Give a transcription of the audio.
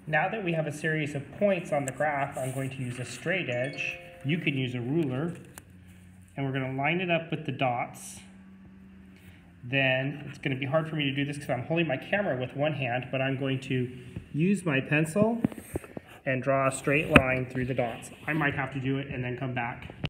Now that we have a series of points on the graph, I'm going to use a straight edge. You can use a ruler. And we're going to line it up with the dots. Then it's going to be hard for me to do this because I'm holding my camera with one hand, but I'm going to use my pencil and draw a straight line through the dots. I might have to do it and then come back.